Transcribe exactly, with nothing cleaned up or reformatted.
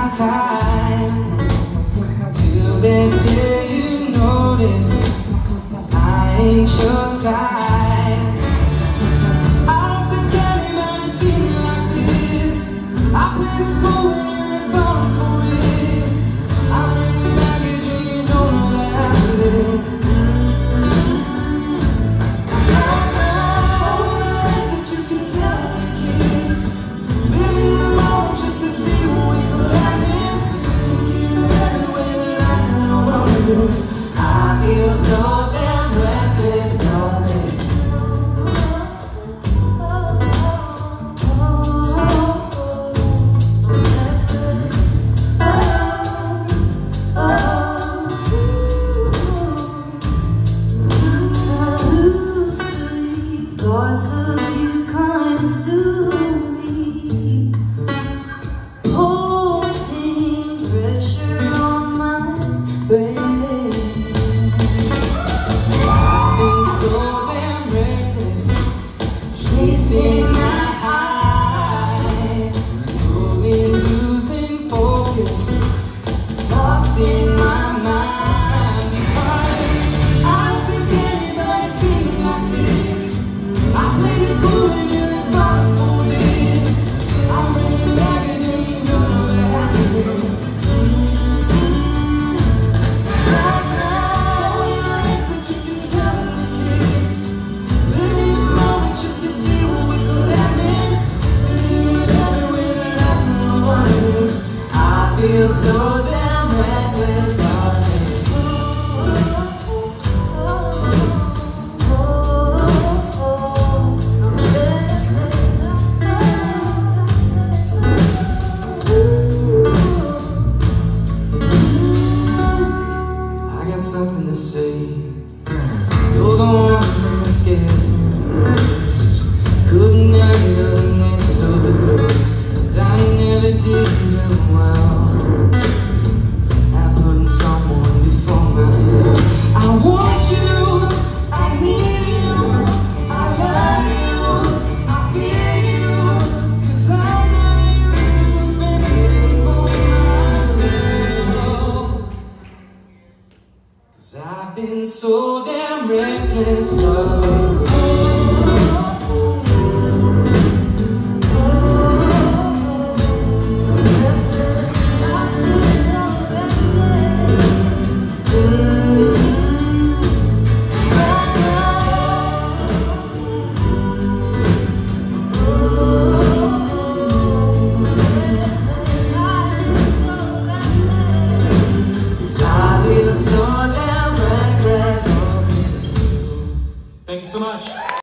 my time till the day you notice I ain't your type. I don't think anybody's seen me like this. I play the cool and you're falling for it. I'm bringing baggage and you don't know that I live. I feel so damn reckless, darling. Loosely, thoughts of you consume me, posting pressure on my brain. Chasing my high, slowly losing focus, lost in my mind. Because I don't think anybody sees me like this. I play the cool and you're falling for it. I'm bringing baggage and you don't know that I live. Right now, so nice that you can tell me to kiss. Living the moment just to see what we could have missed. Thinking of every way that I can know this. I feel so damn reckless, darling. I got something to say. You're the one that scares me the most. Couldn't handle the next overdose, but I never did do well at putting someone before myself. I want you, I need you, I love you, I feel you, 'cause I know you, baby, for myself. 'Cause I've been so damn reckless, darling.